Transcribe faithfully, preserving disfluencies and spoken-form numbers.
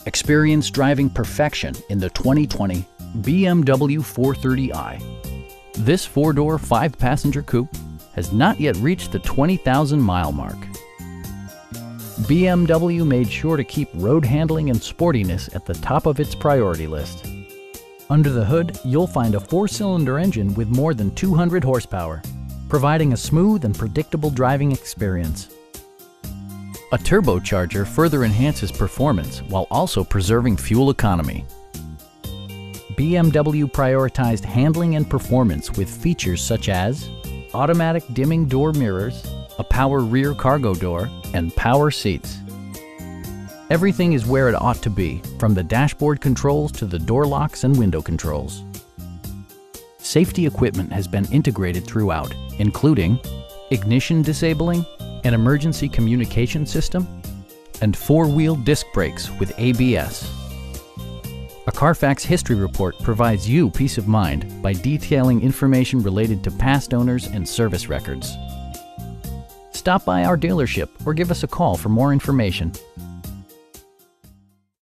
Experience driving perfection in the twenty twenty B M W four thirty i. This four-door, five-passenger coupe has not yet reached the twenty thousand mile mark. B M W made sure to keep road handling and sportiness at the top of its priority list. Under the hood, you'll find a four-cylinder engine with more than two hundred horsepower, providing a smooth and predictable driving experience. A turbocharger further enhances performance while also preserving fuel economy. B M W prioritized handling and performance with features such as automatic dimming door mirrors, a power rear cargo door, and power seats. Everything is where it ought to be, from the dashboard controls to the door locks and window controls. Safety equipment has been integrated throughout, including ignition disabling, an emergency communication system, and four-wheel disc brakes with A B S. A Carfax history report provides you peace of mind by detailing information related to past owners and service records. Stop by our dealership or give us a call for more information.